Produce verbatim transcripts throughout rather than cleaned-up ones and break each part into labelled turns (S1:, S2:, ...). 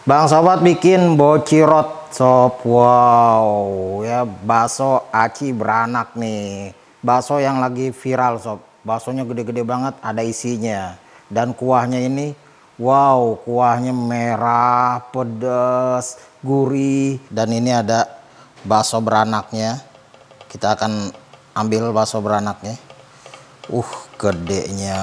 S1: Bang Sobat bikin bocirot sob. Wow, ya bakso aci beranak nih. Bakso yang lagi viral sob. Baksonya gede-gede banget, ada isinya. Dan kuahnya ini, wow, kuahnya merah, pedas, gurih. Dan ini ada bakso beranaknya. Kita akan ambil bakso beranaknya. Uh, gedenya.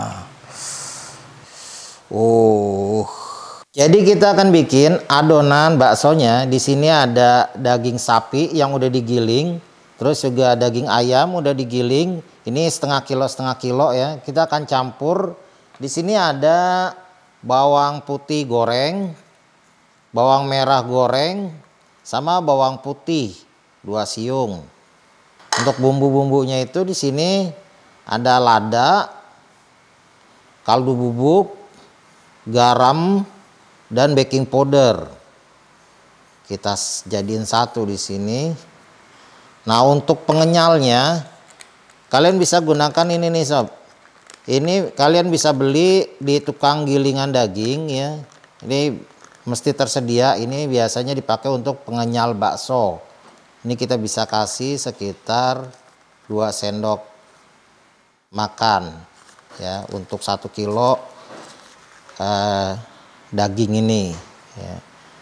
S1: Uh. Jadi kita akan bikin adonan baksonya. Di sini ada daging sapi yang udah digiling, terus juga daging ayam udah digiling. Ini setengah kilo setengah kilo ya. Kita akan campur. Di sini ada bawang putih goreng, bawang merah goreng, sama bawang putih dua siung. Untuk bumbu-bumbunya itu di sini ada lada, kaldu bubuk, garam, dan baking powder. Kita jadiin satu di sini. Nah, untuk pengenyalnya kalian bisa gunakan ini nih sob. Ini kalian bisa beli di tukang gilingan daging ya. Ini mesti tersedia. Ini biasanya dipakai untuk pengenyal bakso. Ini kita bisa kasih sekitar dua sendok makan ya untuk satu kilo eh, daging ini ya.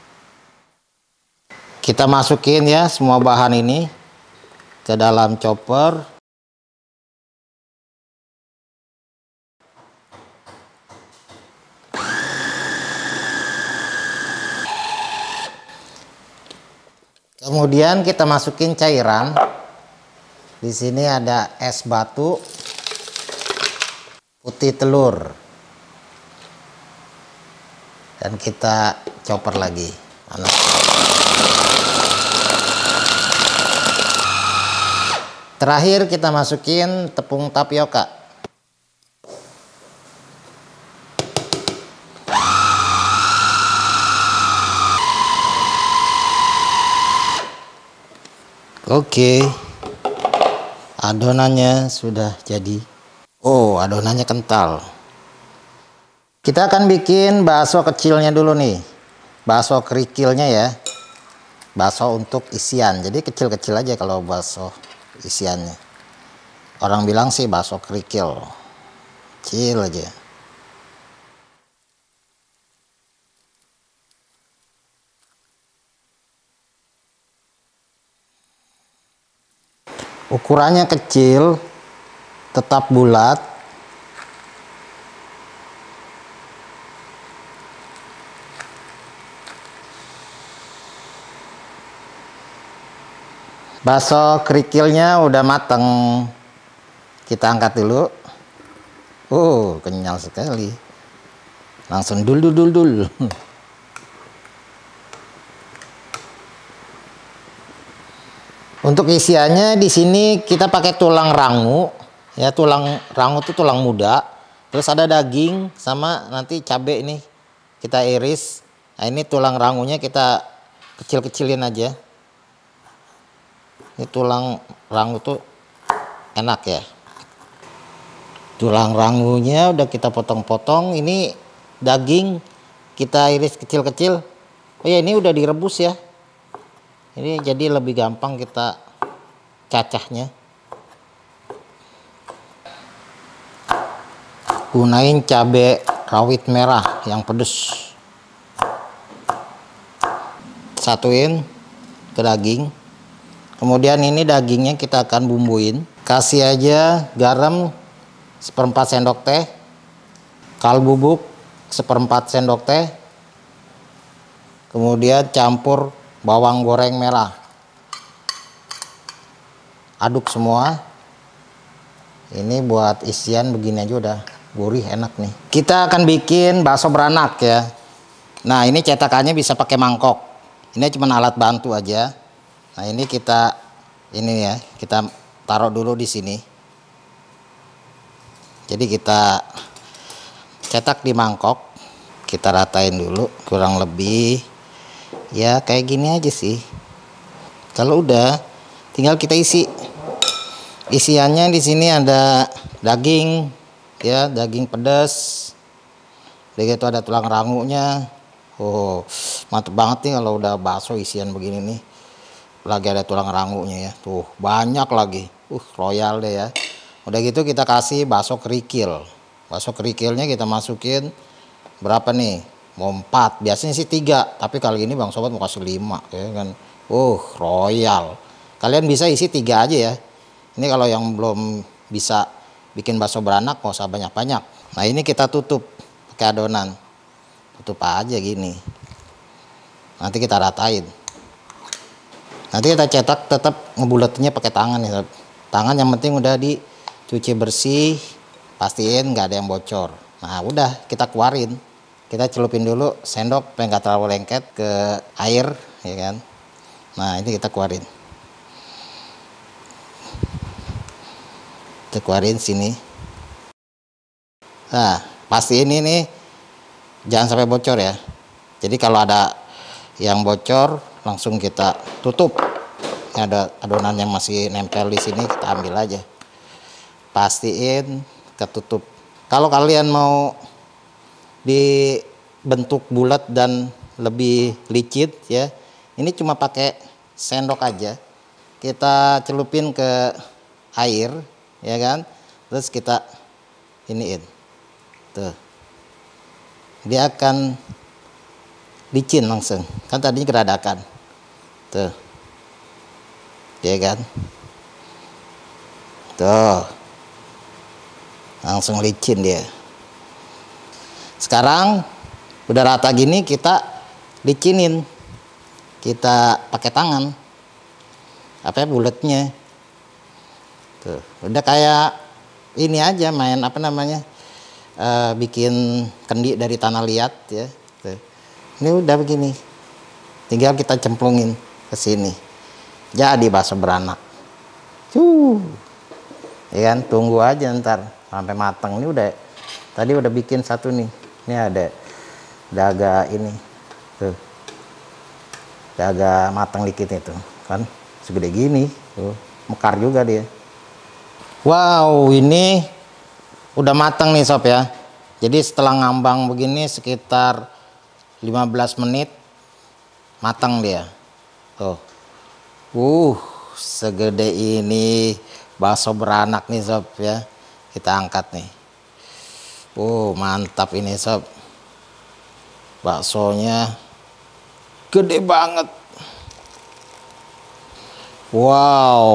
S1: Kita masukin ya semua bahan ini ke dalam chopper. Kemudian kita masukin cairan. Di sini ada es batu, putih telur. Dan kita chopper lagi. Terakhir kita masukin tepung tapioka. Oke, adonannya sudah jadi. Oh, adonannya kental. Kita akan bikin bakso kecilnya dulu nih. Bakso kerikilnya ya. Bakso untuk isian. Jadi kecil-kecil aja kalau bakso isiannya. Orang bilang sih bakso kerikil. Kecil aja. Ukurannya kecil, tetap bulat. Bakso kerikilnya udah mateng. Kita angkat dulu. Oh, kenyal sekali. Langsung dul dul dul dul. Untuk isiannya di sini kita pakai tulang rangu. Ya, tulang rangu itu tulang muda. Terus ada daging sama nanti cabai ini kita iris. Nah, ini tulang rangunya kita kecil-kecilin aja. Ini tulang rangu tuh enak ya. Tulang rangunya udah kita potong-potong. Ini daging kita iris kecil-kecil. Oh ya, ini udah direbus ya. Ini jadi lebih gampang kita cacahnya. Gunain cabai rawit merah yang pedes. Satuin ke daging. Kemudian ini dagingnya kita akan bumbuin. Kasih aja garam seperempat sendok teh, kaldu bubuk seperempat sendok teh. Kemudian campur bawang goreng merah. Aduk semua. Ini buat isian begini aja udah gurih enak nih. Kita akan bikin bakso beranak ya. Nah, ini cetakannya bisa pakai mangkok. Ini cuma alat bantu aja. Nah, ini kita ini ya, kita taruh dulu di sini. Jadi kita cetak di mangkok, kita ratain dulu kurang lebih ya kayak gini aja sih. Kalau udah tinggal kita isi. Isiannya di sini ada daging ya, daging pedas. Udah gitu ada tulang rangunya. Oh, mantep banget nih kalau udah bakso isian begini nih. Lagi ada tulang rangunya ya. Tuh, banyak lagi. Uh, royal deh ya. Udah gitu kita kasih bakso kerikil. Bakso kerikilnya kita masukin berapa nih? Mau empat. Biasanya sih tiga, tapi kali ini Bang Sobat mau kasih lima ya kan. Uh, royal. Kalian bisa isi tiga aja ya. Ini kalau yang belum bisa bikin bakso beranak nggak usah banyak-banyak. Nah, ini kita tutup pakai adonan. Tutup aja gini. Nanti kita ratain. Nanti kita cetak tetap ngebuletinnya pakai tangan ya. Tangan yang penting udah dicuci bersih, pastiin nggak ada yang bocor. Nah, udah kita keluarin. Kita celupin dulu sendok supaya nggak terlalu lengket ke air ya kan. Nah, ini kita keluarin. Kita keluarin sini. Nah, pastiin ini nih jangan sampai bocor ya. Jadi kalau ada yang bocor langsung kita tutup. Ini ada adonan yang masih nempel di sini, kita ambil aja. Pastiin ketutup. Kalau kalian mau dibentuk bulat dan lebih licin ya, ini cuma pakai sendok aja. Kita celupin ke air ya kan. Terus kita iniin. Tuh. Dia akan licin langsung. Kan tadinya geradakan. Tuh. Ya kan? Tuh. Langsung licin dia. Sekarang udah rata gini kita licinin. Kita pakai tangan. Apa ya bulatnya. Tuh, udah kayak ini aja main apa namanya? Uh, bikin kendi dari tanah liat ya. Tuh. Ini udah begini. Tinggal kita cemplungin ke sini. Jadi bakso beranak. Cuh. Ya kan, tunggu aja ntar sampai matang. Ini udah tadi udah bikin satu nih. Ini ada udah agak ini. Tuh. Udah agak matang dikit itu, kan segede gini. Tuh, mekar juga dia. Wow, ini udah matang nih sob ya. Jadi setelah ngambang begini sekitar lima belas menit matang dia. Tuh. Uh, segede ini bakso beranak nih sob ya. Kita angkat nih. Uh, mantap ini sob. Baksonya gede banget. Wow.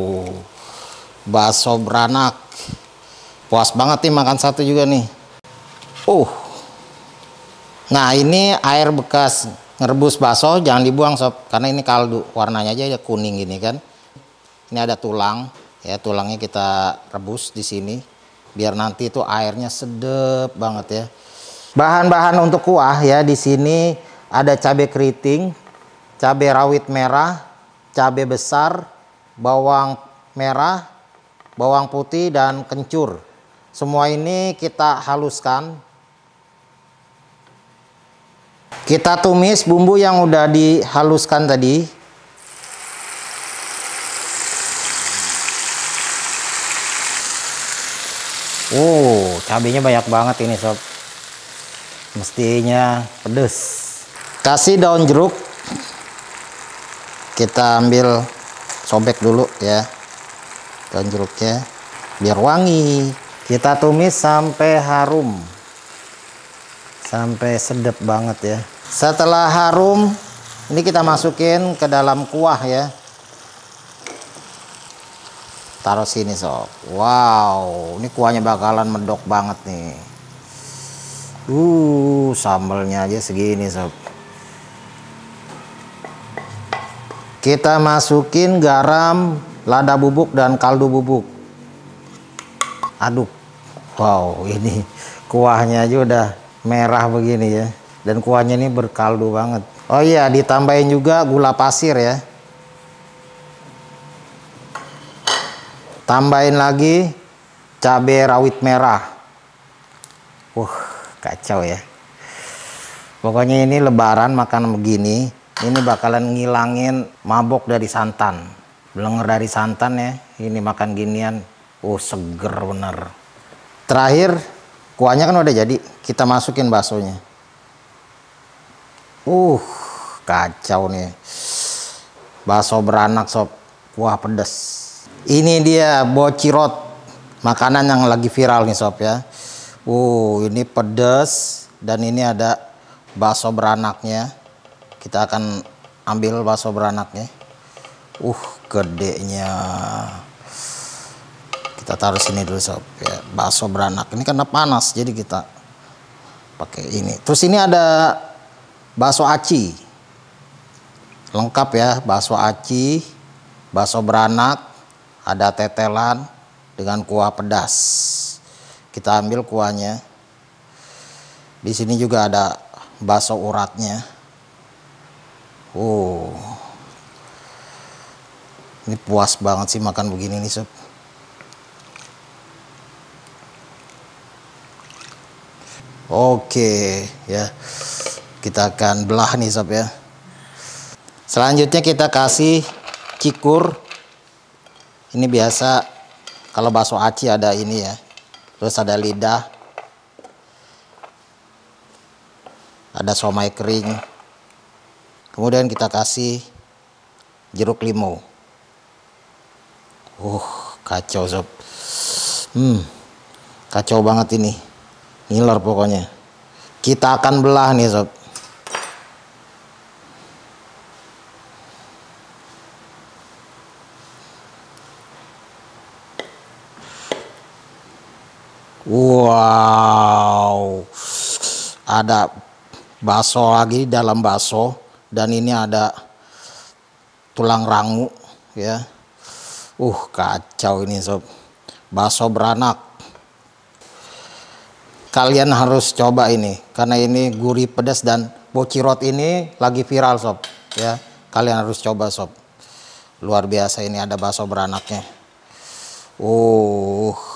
S1: Bakso beranak. Puas banget nih makan satu juga nih. Uh. Nah, ini air bekas ngerebus bakso jangan dibuang sob, karena ini kaldu, warnanya aja ya kuning gini kan. Ini ada tulang, ya tulangnya kita rebus di sini, biar nanti itu airnya sedep banget ya. Bahan-bahan untuk kuah ya di sini ada cabai keriting, cabai rawit merah, cabai besar, bawang merah, bawang putih dan kencur. Semua ini kita haluskan. Kita tumis bumbu yang udah dihaluskan tadi. Oh, cabenya banyak banget ini sob. Mestinya pedes. Kasih daun jeruk. Kita ambil sobek dulu ya. Daun jeruknya biar wangi. Kita tumis sampai harum. Sampai sedap banget ya. Setelah harum, ini kita masukin ke dalam kuah ya. Taruh sini sob. Wow, ini kuahnya bakalan medok banget nih. Uh, sambalnya aja segini sob. Kita masukin garam, lada bubuk dan kaldu bubuk. Aduk. Wow, ini kuahnya aja udah merah begini ya. Dan kuahnya ini berkaldu banget. Oh iya, ditambahin juga gula pasir ya. Tambahin lagi cabai rawit merah. Uh, kacau ya. Pokoknya ini lebaran makan begini. Ini bakalan ngilangin mabok dari santan. Belenger dari santan ya. Ini makan ginian. Oh, seger bener. Terakhir, kuahnya kan udah jadi. Kita masukin baksonya. Uh, kacau nih. Bakso beranak sob. Wah, pedas. Ini dia bocirot. Makanan yang lagi viral nih sob ya. Uh, ini pedas. Dan ini ada bakso beranaknya. Kita akan ambil bakso beranaknya. Uh, gedenya. Kita taruh sini dulu sob ya. Bakso beranak. Ini karena panas jadi kita pakai ini. Terus ini ada bakso aci. Lengkap ya, bakso aci, bakso beranak, ada tetelan dengan kuah pedas. Kita ambil kuahnya. Di sini juga ada bakso uratnya. Oh. Ini puas banget sih makan begini nih sob. Oke ya, kita akan belah nih sob ya. Selanjutnya kita kasih cikur. Ini biasa kalau bakso aci ada ini ya. Terus ada lidah, ada somai kering. Kemudian kita kasih jeruk limau. Uh, kacau sob. Hmm, kacau banget ini. Ngiler pokoknya. Kita akan belah nih sob. Wow. Ada bakso lagi dalam bakso. Dan ini ada tulang rangu ya. Uh, kacau ini sob. Bakso beranak. Kalian harus coba ini karena ini gurih pedas dan bocirot ini lagi viral sob ya. Kalian harus coba sob. Luar biasa ini ada bakso beranaknya. Uh.